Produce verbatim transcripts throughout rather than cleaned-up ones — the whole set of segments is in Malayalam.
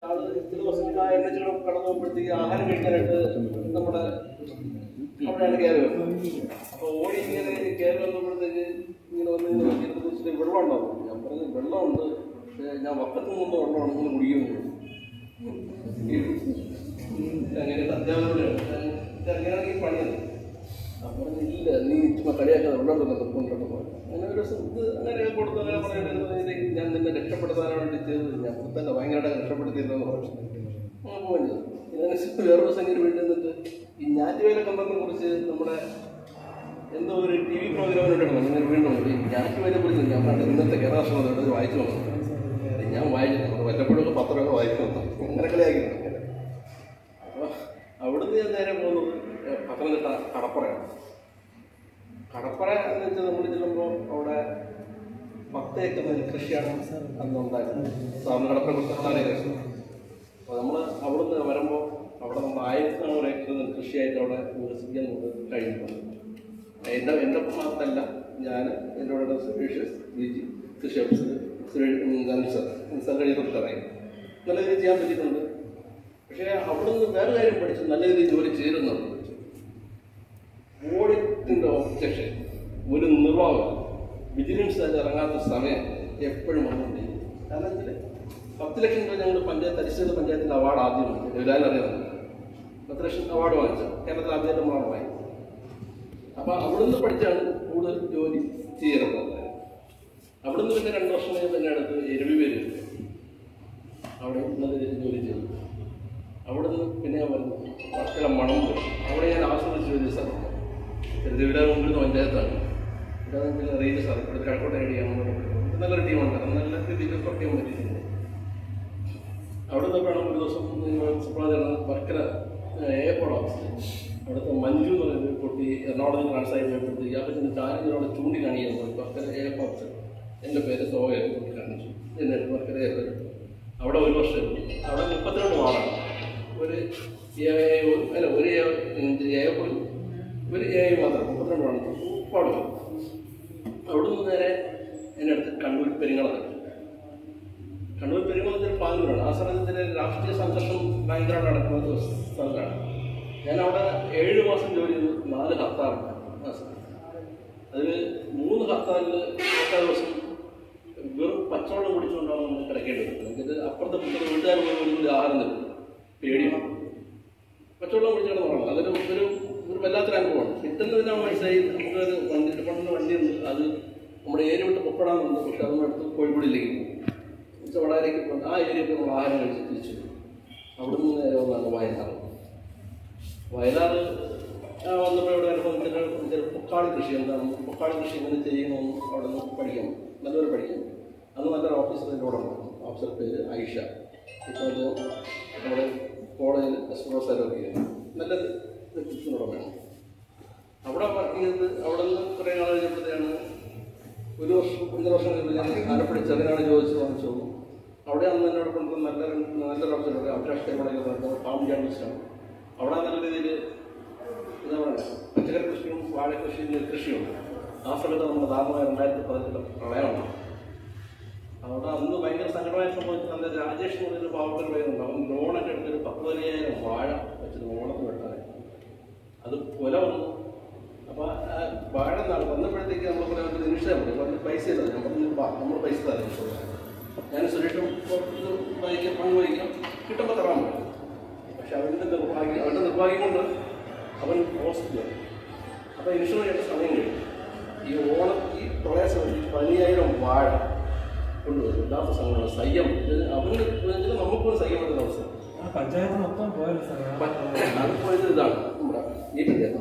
ചില ദിവസം ആ എണ്ണച്ചിട്ട് കടന്നു പോകുമ്പോഴത്തേക്ക് ആഹാരം കഴിക്കാനായിട്ട് നമ്മുടെ അവിടെയാണ് കയറി വരുന്നത്. അപ്പോൾ ഓടി ഇങ്ങനെ കയറി വന്നപ്പോഴത്തേക്ക് ഇങ്ങനെ വന്ന് ഇങ്ങനെ വെച്ചിട്ട് വെള്ളം ഉണ്ടാവും. ഞാൻ പറഞ്ഞു വെള്ളമുണ്ട്, പക്ഷേ ഞാൻ വക്കത്ത് നിന്ന് വെള്ളമാണ് ഇങ്ങനെ കുടിക്കുന്നത്. അങ്ങനെ അധ്യാപകരോട് അങ്ങനെയാണ് ഈ പണിയത്. അപ്പം പറഞ്ഞു ഇല്ല, നീ ചുമ്മാ കളിയാക്കാതെ വെള്ളം ഉണ്ടെന്നൊക്കെ കൊണ്ടിട്ട് അങ്ങനെ ഒരു ദിവസം ഇത് അങ്ങനെയൊക്കെ കൊടുത്തു. അങ്ങനെ പറയുന്നത് ഞാൻ നിന്നെ രക്ഷപ്പെടുത്താനാണ് വേണ്ടി ചെയ്തത്, ഞാൻ തന്നെ ഭയങ്കരമായിട്ട് രക്ഷപ്പെടുത്തിയിരുന്നെന്ന് പറഞ്ഞു. അങ്ങനെ പോയത് ഇതിനനുസരിച്ച് വേറെ ദിവസം ഇങ്ങനെ വീട്ടിൽ നിന്നിട്ട് ഈ ഞാറ്റുവേല കമ്പത്തിനെ കുറിച്ച് നമ്മുടെ എന്തോ ഒരു ടി വി പ്രോഗ്രാമിൽ ഉണ്ടായിരുന്നു. അങ്ങനെ വീണ്ടും ഈ ഞാറ്റുവേലെ കുറിച്ച് ഞാൻ പറഞ്ഞിട്ട് ഇന്നത്തെ കേരള രാഷ്ട്രപതി വായിച്ചു വന്നു. ഞാൻ വായിച്ചില്ല, നമ്മൾ വല്ലപ്പോഴൊക്കെ പത്രമൊക്കെ വായിച്ചു വന്നു. അങ്ങനെ കളിയാക്കിയിരുന്നു. അപ്പോൾ അവിടുന്ന് ഞാൻ നേരെ പോകുന്നത് പത്തനംതിട്ട കടപ്പുറയാണ്. കടപ്പുറ എന്ന് വെച്ചാൽ നമ്മൾ ചെല്ലുമ്പോൾ അവിടെ പത്ത് ഏക്കർ നെൽകൃഷിയാണ് അന്നുണ്ടായിരുന്നത്. സാറിന് കടപ്പുറ കുറിച്ചാണ് കൃഷി. അപ്പോൾ നമ്മൾ അവിടുന്ന് വരുമ്പോൾ അവിടെ നമ്മൾ ആയിരത്തി നാനൂറ് ഏക്കർ നെൽകൃഷിയായിട്ട് അവിടെ വികസിക്കാൻ നമുക്ക് കഴിഞ്ഞിട്ടുണ്ട്. എൻ്റെ എൻ്റെ മാത്രമല്ല, ഞാൻ എൻ്റെ കൂടെ സുരേഷ് ബി ജി കൃഷി ഓഫീസർ സുരേഷ് നിസാർ നിസാർ കഴിഞ്ഞിട്ടറിയാം നല്ല രീതിയിൽ ചെയ്യാൻ പറ്റിയിട്ടുണ്ട്. പക്ഷേ അവിടുന്ന് വേറെ കാര്യം പഠിച്ച് നല്ല രീതിയിൽ ജോലി ചേരുന്നുണ്ട്. ഓഡിറ്റിൻ്റെ ഒബ്ജക്ഷൻ ഒരു നിർവാഹം വിജിലൻസ് അത് ഇറങ്ങാത്ത സമയം എപ്പോഴും വന്നുകൊണ്ടിരിക്കും. കാരണം വെച്ചാൽ പത്ത് ലക്ഷം രൂപ ഞങ്ങൾ പഞ്ചായത്ത് അരിശ്ചിത പഞ്ചായത്തിൻ്റെ അവാർഡ് ആദ്യം വാങ്ങിച്ചത്. എല്ലാവരും അറിയാം, പത്ത് ലക്ഷം അവാർഡ് വാങ്ങിച്ചത് കേരളത്തിൽ ആദ്യമായിട്ട് നമ്മളാണ് വാങ്ങി. അപ്പോൾ അവിടുന്ന് പഠിച്ചാണ് കൂടുതൽ ജോലി ചെയ്യുന്നത്. അവിടുന്ന് പിന്നെ രണ്ട് വർഷം കഴിഞ്ഞ് തന്നെ അടുത്ത് എരുവി പേര് അവിടെ നല്ല രീതിയിൽ ജോലി ചെയ്തു. അവിടുന്ന് പിന്നെ ഞാൻ പറഞ്ഞു വർക്കല മണം പോയി. അവിടെ ഞാൻ ആസ്വദിച്ച് ജോലി സ്ഥലം തിരുവിതാംകൂറിൽ പഞ്ചായത്താണ്. പിന്നെ റേഞ്ച് സാർ ഇവിടെ കിഴക്കോട്ടെ ഐഡിയാണ്. നല്ലൊരു ടീമുണ്ട്, നല്ല രീതിയിൽ വർക്ക് ചെയ്യാൻ പറ്റിയിട്ടുണ്ട്. അവിടെ നിന്നപ്പോഴാണ് ഒരു ദിവസം സുപ്രഭാതം വർക്കല എയർപോർട്ട് ഓഫീസിൽ അവിടുത്തെ മഞ്ജു എന്ന് പറയുന്നത് കുട്ടി എറണാകുളത്ത് ട്രാൻസ്ഫർ ചെയ്യപ്പെടുത്തി അപ്പം ചെന്ന് ചാനലിനോട് ചൂണ്ടിക്കാണിക്കാൻ പോയി. വർക്കല എയർപോർട്ട് ഓഫീസർ എൻ്റെ പേര് സോഹയിൽ കുട്ടി കാണിച്ചു. എന്നിട്ട് വർക്കല എയർപോർട്ട് അവിടെ ഒരു വർഷം അവിടെ മുപ്പത്തിരണ്ട് വാർഡാണ്. ഒരു അല്ല ഒരു എയർപോർട്ട് ഒരു എ മാത്രം മുപ്പത്തിരണ്ട് വാർഡ് ഒരുപാട്. അവിടെ നിന്ന് നേരെ എൻ്റെ അടുത്ത് കണ്ണൂർ പെരിങ്ങളാണ്. കണ്ണൂർ പെരിങ്ങളത്തിൽ പാലൂരാണ്. ആ സമയത്ത് രാഷ്ട്രീയ സംഘർഷം ഭയങ്കരമായിട്ട് നടക്കുന്ന ഒരു സ്ഥലത്താണ്. ഞാൻ അവിടെ ഏഴ് മാസം ജോലി ചെയ്തു. നാല് ഹർത്താറുണ്ട് ആ സമയത്ത്. അതിൽ മൂന്ന് ഹർത്താറിൽ എല്ലാ ദിവസം വെറും പച്ചവെള്ളം കുടിച്ചുകൊണ്ടാണ് നമ്മൾ കിടക്കേണ്ടി വരുന്നത്. എന്നിട്ട് അപ്പുറത്തെ പുറത്തെ വീട്ടുകാർ പോലും ആഹാരം തരും, പേടിയാണ്. പച്ചവെള്ളം കുടിച്ചാണ് പറയുന്നത്. അതൊരു ഒരു ഒരു വല്ലാത്തൊരു അനുഭവമാണ്. കിട്ടുന്നതിനാണ് മനസ്സിലായി നമുക്കൊരു വണ്ടി പണ്ടുന്ന വണ്ടിയുണ്ട്, അത് നമ്മുടെ ഏരിയ വിട്ട് പൊക്കടാമെന്നുണ്ട്. പക്ഷെ അതൊന്നും അടുത്ത് കോഴിക്കോടിലേക്ക് പോകും. എന്നുവെച്ചാൽ വടകരയ്ക്ക് പോകും. ആ ഏരിയയിൽ നമ്മൾ ആഹാരം കഴിച്ച് തിരിച്ചു വരും. അവിടെ നിന്ന് നേരെ വന്നാണ് വയനാട്. വയനാട് വന്നപ്പോൾ ഇവിടെ അനുഭവത്തിൽ പൊക്കാളി കൃഷി എന്താണ്, പൊക്കാളി കൃഷി എങ്ങനെ ചെയ്യണമെന്ന് അവിടെ നിന്ന് പഠിക്കണം, നല്ലൊരു പഠിക്കണം. അന്ന് നല്ലൊരു ഓഫീസറിൻ്റെ കൂടെ ഉണ്ടായിരുന്നു. ഓഫീസർ പേര് ഐഷ. ഇപ്പോൾ അത് നമ്മുടെ കോളേജിൽ എക്സ്പ്രോസൊക്കെ ചെയ്യുന്നു. നല്ലൊരു വ്യക്തിത്വം വേണം. അവിടെ വർക്ക് ചെയ്തത് അവിടെ നിന്ന് കുറേ നാൾ കഴിഞ്ഞപ്പോഴത്തേക്കാണ് ഒരു വർഷം ഒന്നര വർഷം കഴിഞ്ഞപ്പോൾ ഞാൻ ആലപ്പുഴ ചെറിയാണ് ചോദിച്ച് വാങ്ങിച്ചു. അവിടെ അന്ന് എന്നോട് കൊണ്ട് നല്ല നല്ലൊരു ഓഫീസറുണ്ട്. അഭിലാഷ് കോളേജിൽ ഫാം ജേർണലിസ്റ്റാണ്. അവിടെ നല്ല രീതിയിൽ എന്താ പറയുക പച്ചക്കറി കൃഷിയും വാഴക്കൃഷിയും നെൽകൃഷിയുണ്ട്. ആ സമയത്ത് നമ്മുടെ ദാരുണമായ രണ്ടായിരത്തി പതിനെട്ടിലെ പ്രളയമാണ്. അവിടെ അന്ന് ഭയങ്കര സങ്കടമായ സംഭവിച്ചത് അന്ന് രാജേഷ് എന്ന് പറഞ്ഞൊരു പാവപ്പെട്ട പേരുണ്ട്. അവൻ ലോണൊക്കെ എടുത്തൊരു പത്ത് പതിനയ്യായിരം വാഴ വെച്ചിട്ട് ഓണത്തിന് വെട്ടാൻ അത് കൊല വന്നു. അപ്പോൾ വാഴ നാളെ വന്നപ്പോഴത്തേക്ക് നമ്മൾ പറയാൻ ഒരു നിമിഷം പറയും പറഞ്ഞ് പൈസ ഇല്ല. ഞാൻ പറഞ്ഞു നമ്മൾ പൈസ തരാം. ഞാൻ സുരേഷും പുറത്ത് വഹിക്കാം പങ്കുവഹിക്കാം കിട്ടുമ്പോൾ തരാൻ പറ്റും. പക്ഷെ അവൻ്റെ നിർഭാഗ്യം അവൻ്റെ നിർഭാഗ്യം കൊണ്ട് അവൻ ഹോസ്പിറ്റൽ. അപ്പോൾ ഇൻഷുറൻസ് ചെയ്യേണ്ട സമയം കഴിയും. ഈ ഓണം ഈ പ്രളയ സമയത്ത് പതിനയ്യായിരം വാഴ കൊണ്ടുവരും. ഇല്ലാത്ത സംഘടന സയ്യം അവന് നമുക്കൊരു സയ്യം പറ്റുന്ന അവസ്ഥ. പഞ്ചായത്ത് മൊത്തം പോയത് പോയത് ഇതാണ് നമ്മുടെ ഈ പഞ്ചായത്ത്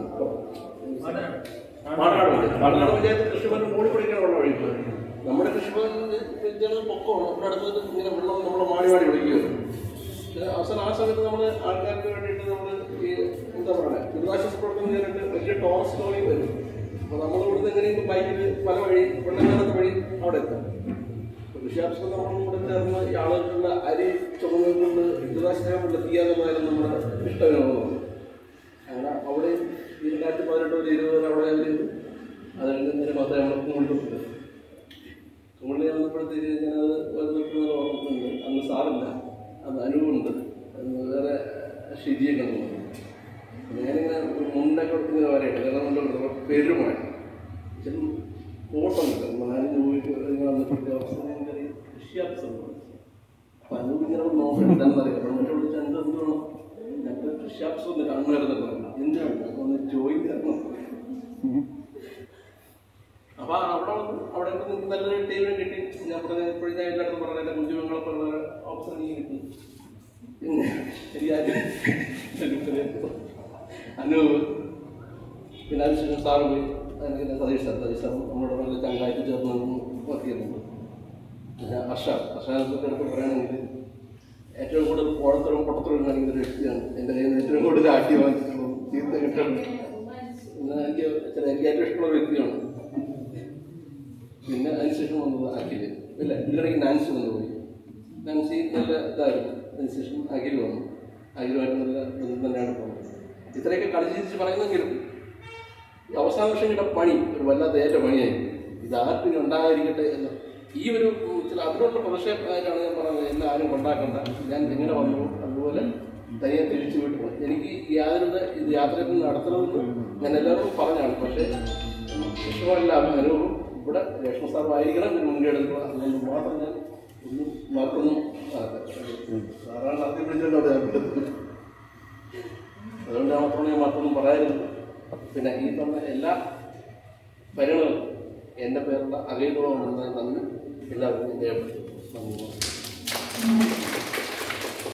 പാടാട് പഞ്ചായത്ത്. പാടാട് പഞ്ചായത്ത് കൃഷിഭവൻ മൂടി പഠിക്കാൻ വെള്ളം ഒഴിക്കുക. നമ്മുടെ കൃഷിഭവൻ പൊക്കമാണ്. ഇവിടെ അടുത്ത് ഇങ്ങനെ വെള്ളം നമ്മളെ മാടി മാടി ഒഴിക്കുകയാണ്. അവസാനം ആ സമയത്ത് നമ്മൾ ആൾക്കാർക്ക് വേണ്ടിയിട്ട് നമ്മൾ ഈ എന്താ പറയുക ദുരിതാശ്വാസ പ്രവർത്തനം ചെയ്യാനായിട്ട് വലിയ ടോറസ് ലോറി വരും. അപ്പോൾ നമ്മൾ ഇവിടുന്ന് എങ്ങനെയെങ്കിലും ബൈക്കിൽ പല വഴി വെള്ളക്കാലത്ത് വഴി അവിടെ എത്താം. കൃഷി ആവശ്യം നമ്മൾ കൂടെ ചേർന്ന് ഈ ആളുകൾക്കുള്ള അരി ചുമന്നുകൊണ്ട് ദുരിതാശ്വാസം എത്തിക്കാന്നുള്ളതായിരുന്നു നമ്മുടെ ഇഷ്ടവിനോദമാണ്. അങ്ങനെ അവിടെ ഈ രണ്ടായിരത്തി പതിനെട്ട് ഒരു ഇരുപത് അവിടെ അത് കഴിഞ്ഞ മാത്രമേ നമ്മൾ കൊണ്ടുപോകുന്നത്. കൊണ്ടുപോയി വന്നപ്പോഴത്തേക്ക് ഞാനത് നിൽക്കുന്നത് ഓർമ്മയുണ്ട്. അന്ന് സാറില്ല, അന്ന് അനുവുണ്ട്, വേറെ ഷിജിയൊക്കെ ഉണ്ട്. ഞാനിങ്ങനെ മുണ്ടൊക്കെ കൊടുക്കുന്ന വരെയുണ്ട്, കാരണം മുണ്ട് കൊടുത്തപ്പോൾ പെരുമാണ് കോട്ടൊന്നുമില്ല. നാലിന് പോയിട്ട് ഇങ്ങനെ വന്നിട്ട് അവസാനം കയറി കൃഷി ഓഫീസറുണ്ട്. അപ്പം അത് ഇങ്ങനെ നോക്കണം എന്താണെന്നറിയാം. അപ്പം മറ്റേ വിളിച്ചാൽ എന്ത് എന്ത് വേണം, ഞങ്ങൾ കൃഷി ഓഫീസർ ഒന്ന് കണ്ണുവരുന്നുണ്ടോ, എന്താണ് ഒന്ന് ജോയിൻ തരണം. അപ്പം അവിടെ വന്ന് അവിടെ നിന്ന് നല്ലൊരു ടീമിനെ കിട്ടി. ഞാൻ പറഞ്ഞ ഇപ്പോഴും ഞാൻ എല്ലായിടത്തും പറഞ്ഞ എൻ്റെ കുഞ്ഞുങ്ങളെപ്പോലുള്ള ഓപ്ഷൻ എനിക്ക് കിട്ടി. പിന്നെ എനിക്ക് അനൂപ്, പിന്നെ അതിനുശേഷം സാറ് പോയി. അതിനൊക്കെ സതീഷ് സാർ സതീഷ് സാറും നമ്മുടെ നല്ല ചങ്കായിട്ട് ചേർന്ന് വർക്ക് ചെയ്യുന്നുണ്ട്. പിന്നെ അർഷാദ് അർഷാദിൻ്റെ അടുത്ത് പറയുകയാണെങ്കിൽ ഏറ്റവും കൂടുതൽ ഓടത്തരം പൊട്ടത്തരം കാണിക്കുന്ന ഒരു വ്യക്തിയാണ്. എൻ്റെ കയ്യിൽ നിന്ന് ഏറ്റവും കൂടുതൽ ആക്കി വാങ്ങിച്ചിട്ടുള്ളൂ, ചീത്ത കിട്ടുന്നുണ്ട്. പിന്നെ എനിക്ക് ചില എനിക്ക് ഏറ്റവും ഇഷ്ടമുള്ള വ്യക്തിയാണ്. പിന്നെ അതിനുശേഷം വന്നത് അഖിൽ, ഇല്ല ഇതിനിടയ്ക്ക് നാൻസി വന്നു പോയി. നാൻസി നല്ല ഇതായിരുന്നു. അതിനുശേഷം അഖിൽ വന്നു. അഖിലുമായിട്ട് നല്ല ബന്ധം തന്നെയാണ് പോകുന്നത്. ഇത്രയൊക്കെ കളിച്ചിരിച്ച് പറയുന്നെങ്കിലും ഈ അവസാന വർഷം കിട്ട പണി ഒരു വല്ലാത്ത ഏറ്റ പണിയായിരിക്കും. ഇത് ആർക്കും ഉണ്ടായിരിക്കട്ടെ എന്ന് ഈ ഒരു ചില അതിനുള്ള പ്രതിഷേധമായിട്ടാണ് ഞാൻ പറഞ്ഞത്. എല്ലാം ആരും കൊണ്ടാക്കണ്ട, ഞാൻ എങ്ങനെ വന്നു അതുപോലെ തനിയെ തിരിച്ചു വിട്ടു. എനിക്ക് യാതൊരു ഇത് യാത്രയിൽ നടത്തണമെന്ന് ഞാൻ എല്ലാവർക്കും പറഞ്ഞാണ്. പക്ഷേ ഇഷ്ടമല്ല അനുഭവം ഇവിടെ രേഷ്മ സാറുമായിരിക്കണം ഇതിന് മുൻകൈ എടുക്കുക. അതുകൊണ്ട് മാത്രം ഞാൻ ഒന്നും മറക്കൊന്നും സാറാണ് ആദ്യം വിളിച്ചോണ്ട് അതുകൊണ്ട് മാത്രമാണ് ഞാൻ മറ്റൊന്നും പറയാറുണ്ട്. പിന്നെ ഈ തന്ന എല്ലാ പരിഗണനകളും എൻ്റെ പേരുള്ള അകയിലുള്ള നന്ദി എല്ലാവർക്കും രേഖപ്പെടുത്തുന്നു. നന്ദി.